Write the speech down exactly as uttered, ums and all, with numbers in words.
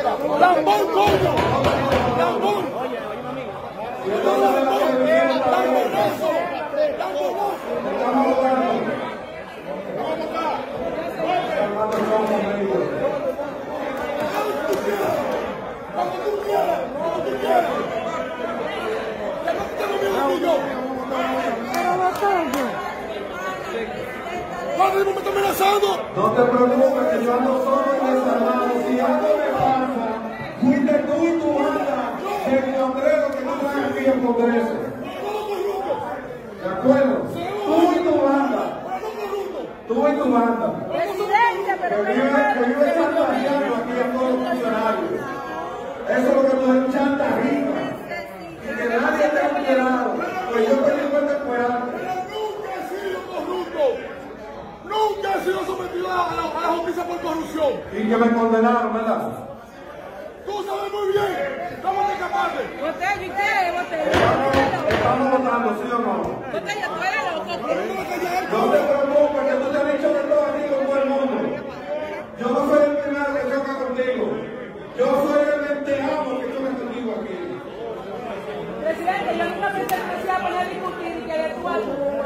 ¡Lambón, coño! ¡Lambón! ¡Lambonazo! ¡Cuando tú quieras! ¡Cuando tú quieras! ¡Ya no tengo miedo tuyo! ¡Pero batalla! ¡Padre, me está amenazando! No te preocupes, que yo ando solo y desarmado. Si algo me pasa, fuiste tú y tu banda del Congreso que no están aquí en Congreso. ¿De acuerdo? Tú y tu banda. Tú y tu banda. Presidente, pero que vive, que vive chantajeando aquí a todos los funcionarios. Eso es lo que tú eres, un chantajista. Y que nadie te ha enterado. Pues yo estoy dispuesto a esperar. Nunca he sido corrupto. Nunca he sido sometido a la, a la justicia por corrupción. Y que me condenaron, ¿verdad? Tú sabes muy bien. ¿Cómo te capaces? Botella, ¿y qué? Botella. Estamos votando, ¿sí o no? Botella, tú eres loco. No te preocupes, que tú te has dicho de todo aquí con todo el mundo. Yo no soy el primero que choca contigo. Yo soy el veinteavo que choca contigo aquí. Presidente, yo nunca pensé que se iba a poner a discutir y que tú